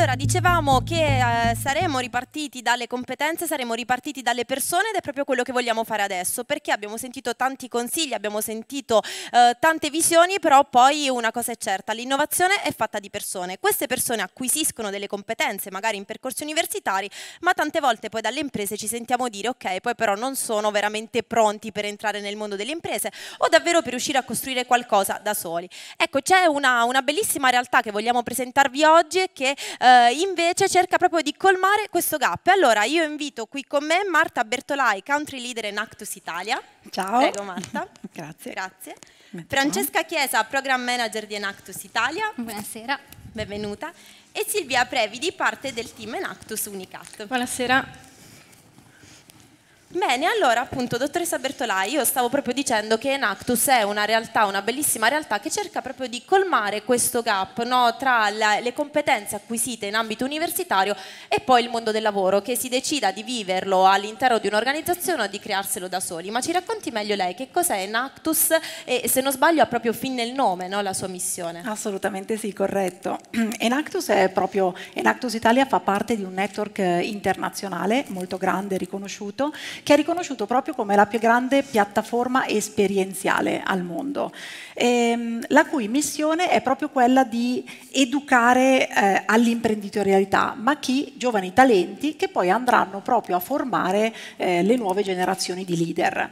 Allora, dicevamo che saremo ripartiti dalle competenze, saremo ripartiti dalle persone ed è proprio quello che vogliamo fare adesso, perché abbiamo sentito tanti consigli, abbiamo sentito tante visioni, però poi una cosa è certa, l'innovazione è fatta di persone. Queste persone acquisiscono delle competenze, magari in percorsi universitari, ma tante volte poi dalle imprese ci sentiamo dire ok, poi però non sono veramente pronti per entrare nel mondo delle imprese o davvero per riuscire a costruire qualcosa da soli. Ecco, c'è una bellissima realtà che vogliamo presentarvi oggi e che invece cerca proprio di colmare questo gap. Allora io invito qui con me Marta Bertolai, Country Leader Enactus Italia. Ciao. Prego Marta. Grazie. Grazie. Francesca Chiesa, Program Manager di Enactus Italia. Buonasera. Benvenuta. E Silvia Previdi, parte del team Enactus Unicat. Buonasera. Bene, allora appunto dottoressa Bertolai, io stavo proprio dicendo che Enactus è una realtà, una bellissima realtà che cerca proprio di colmare questo gap, no, tra le competenze acquisite in ambito universitario e poi il mondo del lavoro, che si decida di viverlo all'interno di un'organizzazione o di crearselo da soli. Ma ci racconti meglio lei che cos'è Enactus e se non sbaglio ha proprio fin nel nome, no, la sua missione? Assolutamente sì, corretto. Enactus è proprio, Enactus Italia fa parte di un network internazionale molto grande e riconosciuto, che è riconosciuto proprio come la più grande piattaforma esperienziale al mondo, la cui missione è proprio quella di educare all'imprenditorialità, ma chi? Giovani talenti che poi andranno proprio a formare le nuove generazioni di leader.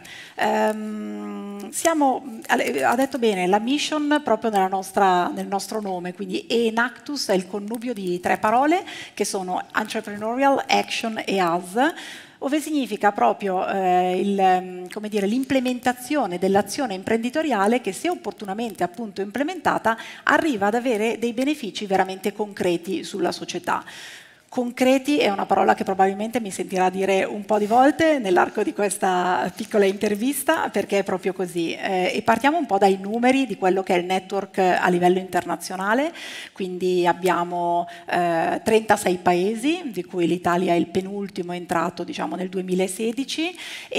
Ha detto bene, la mission proprio nel nostro nome, quindi Enactus è il connubio di tre parole che sono Entrepreneurial, Action e Us, dove significa proprio l'implementazione dell'azione imprenditoriale che, se opportunamente appunto implementata, arriva ad avere dei benefici veramente concreti sulla società. Concreti è una parola che probabilmente mi sentirà dire un po' di volte nell'arco di questa piccola intervista, perché è proprio così. E partiamo un po' dai numeri di quello che è il network a livello internazionale. Quindi abbiamo 36 paesi, di cui l'Italia è il penultimo, entrato diciamo nel 2016,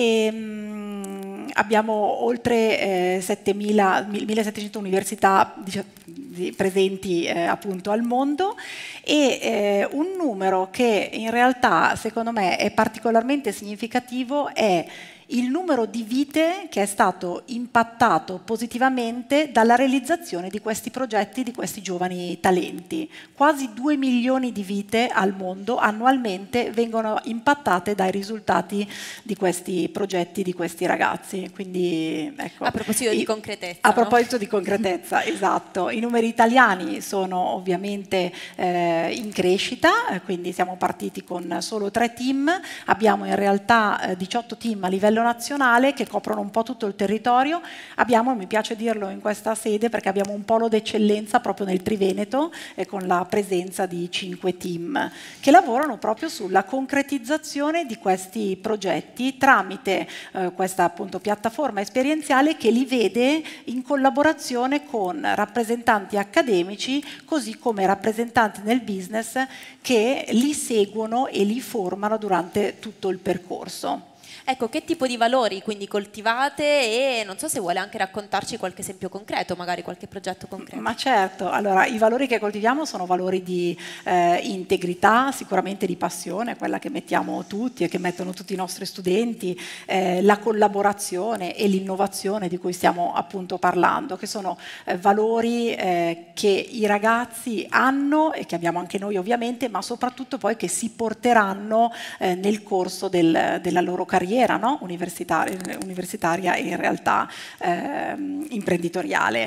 e abbiamo oltre 1700 università presenti appunto al mondo, e un numero che in realtà secondo me è particolarmente significativo è il numero di vite che è stato impattato positivamente dalla realizzazione di questi progetti, di questi giovani talenti. Quasi 2 milioni di vite al mondo annualmente vengono impattate dai risultati di questi progetti, di questi ragazzi. Quindi, ecco, a proposito di concretezza. A proposito di concretezza, esatto. I numeri italiani sono ovviamente in crescita, quindi siamo partiti con solo 3 team, abbiamo in realtà 18 team a livello nazionale che coprono un po' tutto il territorio. Abbiamo, mi piace dirlo in questa sede, perché abbiamo un polo d'eccellenza proprio nel Triveneto, con la presenza di 5 team che lavorano proprio sulla concretizzazione di questi progetti tramite questa appunto piattaforma esperienziale che li vede in collaborazione con rappresentanti accademici, così come rappresentanti nel business che li seguono e li formano durante tutto il percorso. Ecco, che tipo di valori quindi coltivate, e non so se vuole anche raccontarci qualche esempio concreto, magari qualche progetto concreto. Ma certo, allora i valori che coltiviamo sono valori di integrità, sicuramente di passione, quella che mettiamo tutti e che mettono tutti i nostri studenti, la collaborazione e l'innovazione di cui stiamo appunto parlando, che sono valori che i ragazzi hanno e che abbiamo anche noi ovviamente, ma soprattutto poi che si porteranno nel corso della loro carriera, no? Universitaria e in realtà imprenditoriale.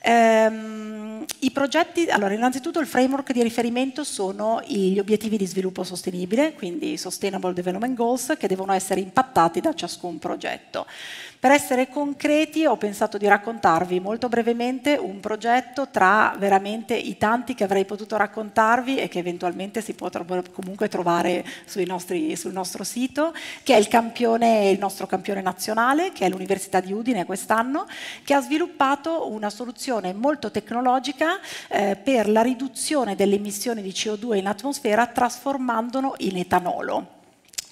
I progetti, allora innanzitutto il framework di riferimento sono gli obiettivi di sviluppo sostenibile, quindi i Sustainable Development Goals, che devono essere impattati da ciascun progetto. Per essere concreti ho pensato di raccontarvi molto brevemente un progetto tra veramente i tanti che avrei potuto raccontarvi e che eventualmente si potrebbero comunque trovare sul nostro sito, che è il nostro campione nazionale, che è l'Università di Udine quest'anno, che ha sviluppato una soluzione molto tecnologica per la riduzione delle emissioni di CO2 in atmosfera trasformandolo in etanolo.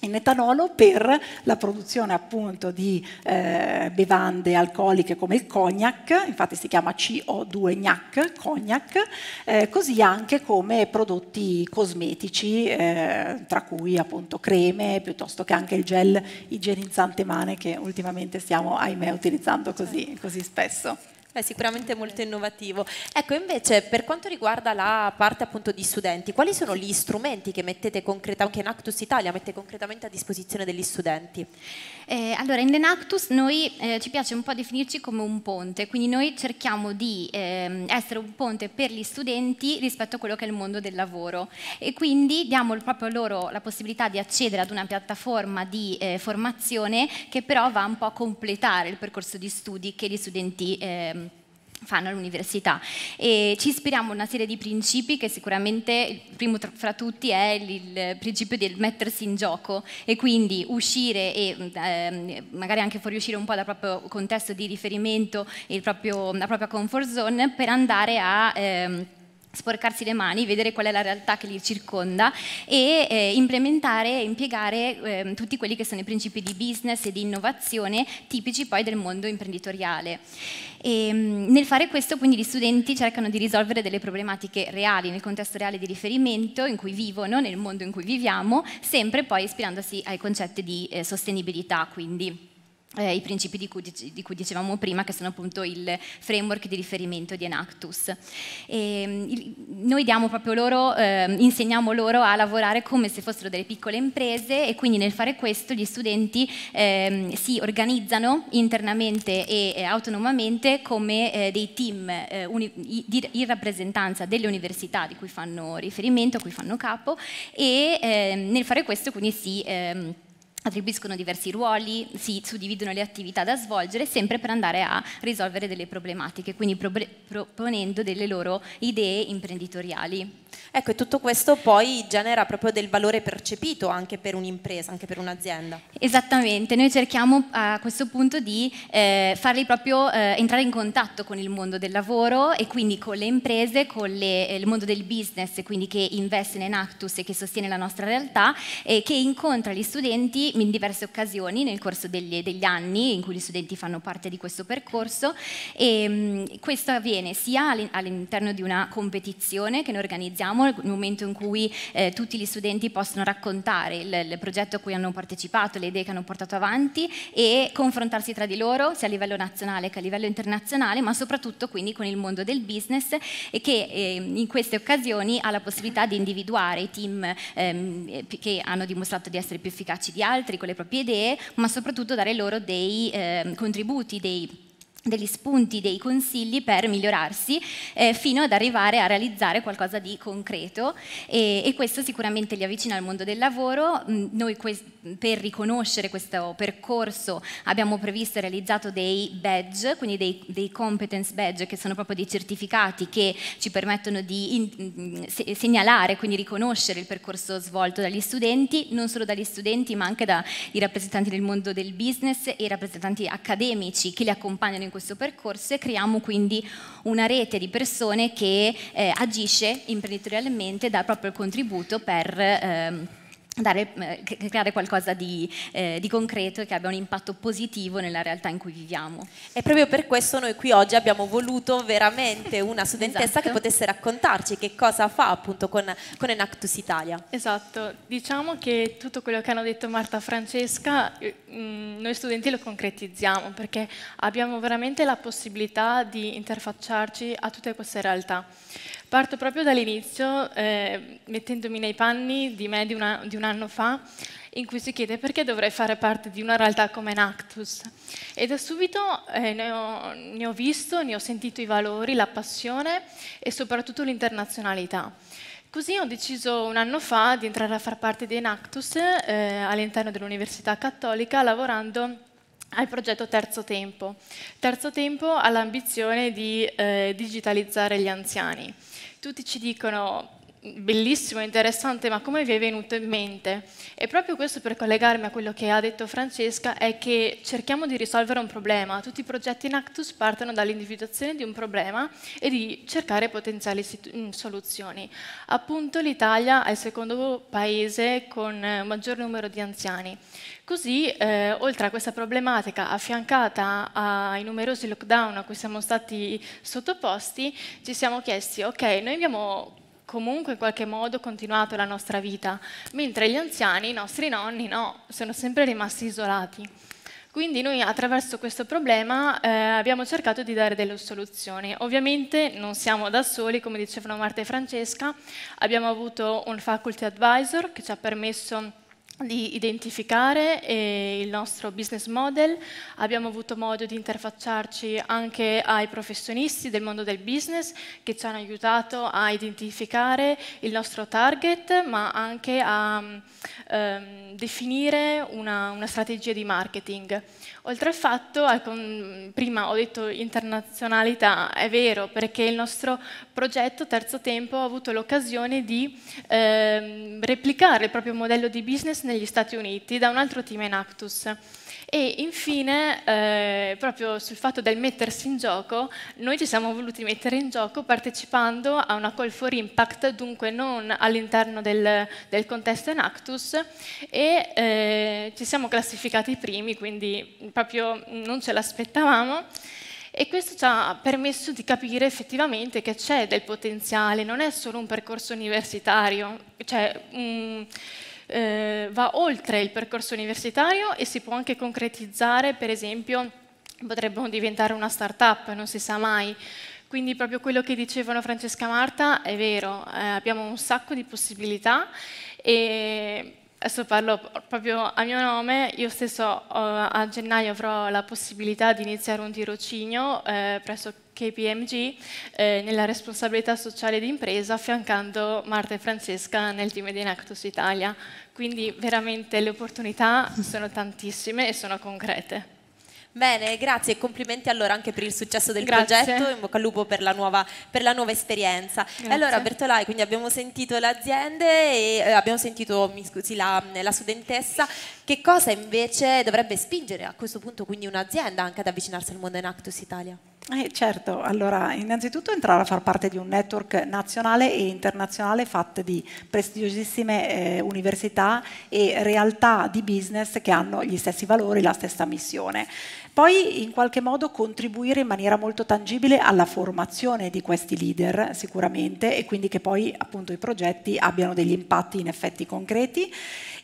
in etanolo per la produzione appunto di bevande alcoliche come il cognac, infatti si chiama CO2 gnac, cognac, così anche come prodotti cosmetici, tra cui appunto creme, piuttosto che anche il gel igienizzante mani che ultimamente stiamo, ahimè, utilizzando così spesso. È sicuramente molto innovativo. Ecco, invece, per quanto riguarda la parte appunto di studenti, quali sono gli strumenti che mettete concretamente, che Enactus Italia mette concretamente a disposizione degli studenti? Allora, in Enactus noi ci piace un po' definirci come un ponte, quindi noi cerchiamo di essere un ponte per gli studenti rispetto a quello che è il mondo del lavoro e quindi diamo proprio loro la possibilità di accedere ad una piattaforma di formazione che però va un po' a completare il percorso di studi che gli studenti fanno all'università e ci ispiriamo a una serie di principi che sicuramente il primo fra tutti è il principio del mettersi in gioco e quindi uscire e magari anche fuoriuscire un po' dal proprio contesto di riferimento e la propria comfort zone per andare a sporcarsi le mani, vedere qual è la realtà che li circonda e implementare e impiegare tutti quelli che sono i principi di business e di innovazione tipici poi del mondo imprenditoriale. E, nel fare questo quindi gli studenti cercano di risolvere delle problematiche reali nel contesto reale di riferimento in cui vivono, nel mondo in cui viviamo, sempre poi ispirandosi ai concetti di sostenibilità, quindi i principi di cui dicevamo prima, che sono appunto il framework di riferimento di Enactus. Noi diamo proprio loro, insegniamo loro a lavorare come se fossero delle piccole imprese e quindi nel fare questo gli studenti si organizzano internamente e autonomamente come dei team in rappresentanza delle università di cui fanno riferimento, a cui fanno capo e nel fare questo quindi si attribuiscono diversi ruoli, si suddividono le attività da svolgere, sempre per andare a risolvere delle problematiche, quindi proponendo delle loro idee imprenditoriali. Ecco, e tutto questo poi genera proprio del valore percepito anche per un'impresa, anche per un'azienda. Esattamente, noi cerchiamo a questo punto di farli proprio entrare in contatto con il mondo del lavoro e quindi con le imprese, con il mondo del business, quindi che investe in Enactus e che sostiene la nostra realtà e che incontra gli studenti in diverse occasioni nel corso degli anni in cui gli studenti fanno parte di questo percorso e questo avviene sia all'interno di una competizione che noi organizziamo nel momento in cui tutti gli studenti possono raccontare il progetto a cui hanno partecipato, le idee che hanno portato avanti e confrontarsi tra di loro sia a livello nazionale che a livello internazionale, ma soprattutto quindi con il mondo del business e che in queste occasioni ha la possibilità di individuare i team che hanno dimostrato di essere più efficaci di altri con le proprie idee, ma soprattutto dare loro dei contributi, degli spunti, dei consigli per migliorarsi fino ad arrivare a realizzare qualcosa di concreto e questo sicuramente li avvicina al mondo del lavoro. Noi per riconoscere questo percorso abbiamo previsto e realizzato dei badge, quindi dei competence badge che sono proprio dei certificati che ci permettono di segnalare, quindi riconoscere il percorso svolto dagli studenti, non solo dagli studenti ma anche dai rappresentanti del mondo del business e i rappresentanti accademici che li accompagnano in questo percorso e creiamo quindi una rete di persone che agisce imprenditorialmente, dà proprio il contributo per creare qualcosa di concreto e che abbia un impatto positivo nella realtà in cui viviamo. E proprio per questo noi qui oggi abbiamo voluto veramente una studentessa Esatto. che potesse raccontarci che cosa fa appunto con Enactus Italia. Esatto, diciamo che tutto quello che hanno detto Marta e Francesca noi studenti lo concretizziamo perché abbiamo veramente la possibilità di interfacciarci a tutte queste realtà. Parto proprio dall'inizio, mettendomi nei panni di me di un anno fa, in cui si chiede perché dovrei fare parte di una realtà come Enactus. E da subito ne ho visto, ne ho sentito i valori, la passione e soprattutto l'internazionalità. Così ho deciso un anno fa di entrare a far parte di Enactus all'interno dell'Università Cattolica, lavorando al progetto Terzo Tempo. Terzo Tempo ha l'ambizione di digitalizzare gli anziani. Tutti ci dicono bellissimo, interessante, ma come vi è venuto in mente? E proprio questo, per collegarmi a quello che ha detto Francesca, è che cerchiamo di risolvere un problema. Tutti i progetti in Actus partono dall'individuazione di un problema e di cercare potenziali soluzioni. Appunto l'Italia è il secondo paese con maggior numero di anziani. Così, oltre a questa problematica affiancata ai numerosi lockdown a cui siamo stati sottoposti, ci siamo chiesti, ok, noi abbiamo comunque in qualche modo continuato la nostra vita, mentre gli anziani, i nostri nonni, no, sono sempre rimasti isolati. Quindi noi attraverso questo problema abbiamo cercato di dare delle soluzioni. Ovviamente non siamo da soli, come dicevano Marta e Francesca, abbiamo avuto un faculty advisor che ci ha permesso di identificare il nostro business model, abbiamo avuto modo di interfacciarci anche ai professionisti del mondo del business che ci hanno aiutato a identificare il nostro target, ma anche a definire una strategia di marketing. Oltre al fatto, prima ho detto internazionalità, è vero, perché il nostro progetto Terzo Tempo ha avuto l'occasione di replicare il proprio modello di business negli Stati Uniti da un altro team in Actus. E infine, proprio sul fatto del mettersi in gioco, noi ci siamo voluti mettere in gioco partecipando a una call for impact, dunque non all'interno del contesto in Actus, e ci siamo classificati primi, quindi proprio non ce l'aspettavamo. E questo ci ha permesso di capire effettivamente che c'è del potenziale, non è solo un percorso universitario, cioè va oltre il percorso universitario e si può anche concretizzare, per esempio potremmo diventare una start-up, non si sa mai. Quindi proprio quello che dicevano Francesca e Marta è vero, abbiamo un sacco di possibilità e adesso parlo proprio a mio nome, io stesso a gennaio avrò la possibilità di iniziare un tirocinio presso KPMG nella responsabilità sociale di impresa, affiancando Marta e Francesca nel team di Actus Italia. Quindi veramente le opportunità sono tantissime e sono concrete. Bene, grazie e complimenti allora anche per il successo del Grazie. progetto, in bocca al lupo per la nuova esperienza. Grazie. Allora Bertolai, quindi abbiamo sentito le aziende e abbiamo sentito, mi scusi, la studentessa. Che cosa invece dovrebbe spingere a questo punto quindi un'azienda anche ad avvicinarsi al mondo in Actus Italia? Certo, allora innanzitutto entrare a far parte di un network nazionale e internazionale fatto di prestigiosissime università e realtà di business che hanno gli stessi valori, la stessa missione. Poi in qualche modo contribuire in maniera molto tangibile alla formazione di questi leader sicuramente, e quindi che poi appunto i progetti abbiano degli impatti in effetti concreti,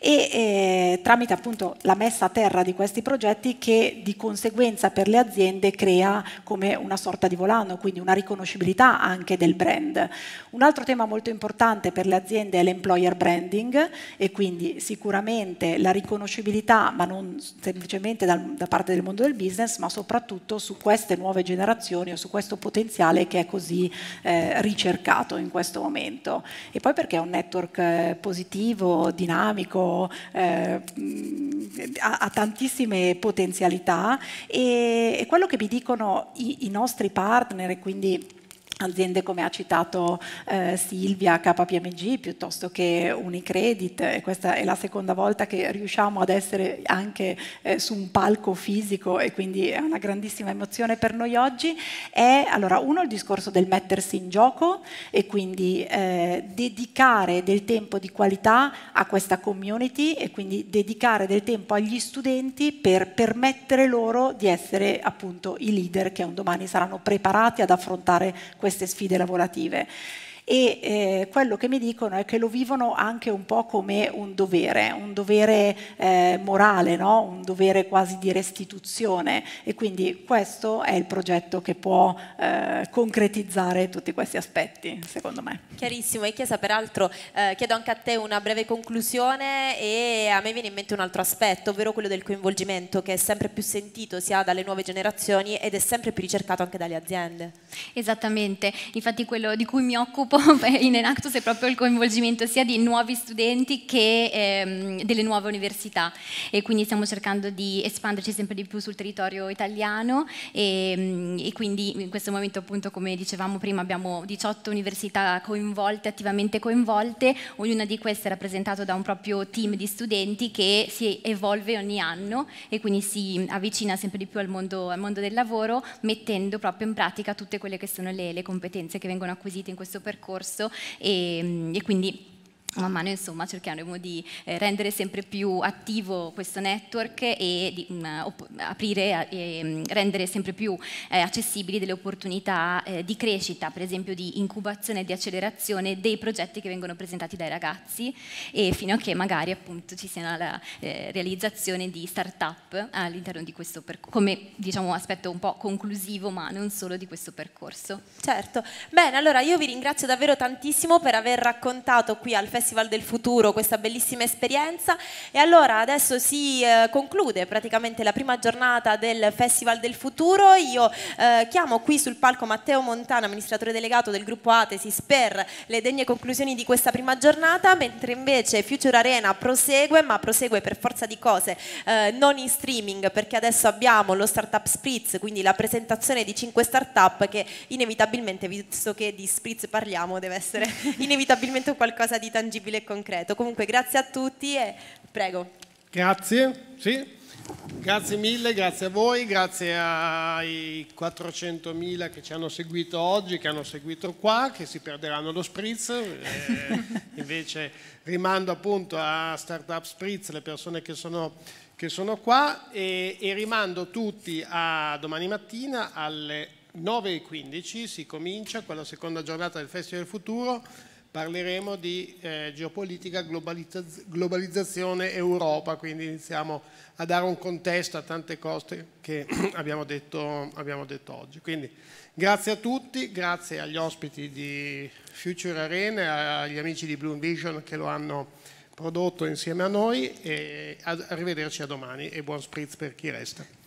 e tramite appunto la messa a terra di questi progetti che di conseguenza per le aziende crea come una sorta di volano, quindi una riconoscibilità anche del brand. Un altro tema molto importante per le aziende è l'employer branding, e quindi sicuramente la riconoscibilità, ma non semplicemente da parte del mondo del business, ma soprattutto su queste nuove generazioni o su questo potenziale che è così ricercato in questo momento. E poi perché è un network positivo, dinamico, ha tantissime potenzialità, e quello che mi dicono i nostri partner, e quindi aziende come ha citato Silvia, KPMG, piuttosto che Unicredit, e questa è la seconda volta che riusciamo ad essere anche su un palco fisico, e quindi è una grandissima emozione per noi oggi, è allora uno il discorso del mettersi in gioco e quindi dedicare del tempo di qualità a questa community, e quindi dedicare del tempo agli studenti per permettere loro di essere appunto i leader che un domani saranno preparati ad affrontare queste sfide lavorative. E quello che mi dicono è che lo vivono anche un po' come un dovere morale, no? Un dovere quasi di restituzione, e quindi questo è il progetto che può concretizzare tutti questi aspetti, secondo me. Chiarissimo. E Chiesa, peraltro chiedo anche a te una breve conclusione, e a me viene in mente un altro aspetto, ovvero quello del coinvolgimento, che è sempre più sentito sia dalle nuove generazioni ed è sempre più ricercato anche dalle aziende. Esattamente, infatti quello di cui mi occupo in Enactus è proprio il coinvolgimento sia di nuovi studenti che delle nuove università, e quindi stiamo cercando di espanderci sempre di più sul territorio italiano e quindi in questo momento, appunto, come dicevamo prima, abbiamo 18 università coinvolte, attivamente coinvolte, ognuna di queste è rappresentata da un proprio team di studenti che si evolve ogni anno e quindi si avvicina sempre di più al mondo del lavoro, mettendo proprio in pratica tutte quelle che sono le competenze che vengono acquisite in questo percorso e quindi man mano, insomma, cercheremo di rendere sempre più attivo questo network e di aprire e rendere sempre più accessibili delle opportunità di crescita, per esempio di incubazione e di accelerazione dei progetti che vengono presentati dai ragazzi, e fino a che magari, appunto, ci sia la realizzazione di start-up all'interno di questo percorso, come, diciamo, aspetto un po' conclusivo, ma non solo di questo percorso. Certo. Bene, allora io vi ringrazio davvero tantissimo per aver raccontato qui al Festival del Futuro questa bellissima esperienza, e allora adesso si conclude praticamente la prima giornata del Festival del Futuro. Io chiamo qui sul palco Matteo Montana, amministratore delegato del gruppo Atesis, per le degne conclusioni di questa prima giornata, mentre invece Future Arena prosegue, ma prosegue per forza di cose non in streaming, perché adesso abbiamo lo Startup Spritz, quindi la presentazione di 5 startup che inevitabilmente, visto che di Spritz parliamo, deve essere inevitabilmente qualcosa di tangibile e concreto. Comunque grazie a tutti e prego. Grazie, sì. Grazie mille, grazie a voi, grazie ai 400.000 che ci hanno seguito oggi, che hanno seguito qua, che si perderanno lo Spritz. Invece rimando appunto a Startup Spritz le persone che sono qua e rimando tutti a domani mattina alle 9:15 si comincia con la seconda giornata del Festival del Futuro. Parleremo di geopolitica, globalizzazione, Europa, quindi iniziamo a dare un contesto a tante cose che abbiamo detto oggi. Quindi grazie a tutti, grazie agli ospiti di Future Arena e agli amici di Bloom Vision che lo hanno prodotto insieme a noi, e arrivederci a domani e buon Spritz per chi resta.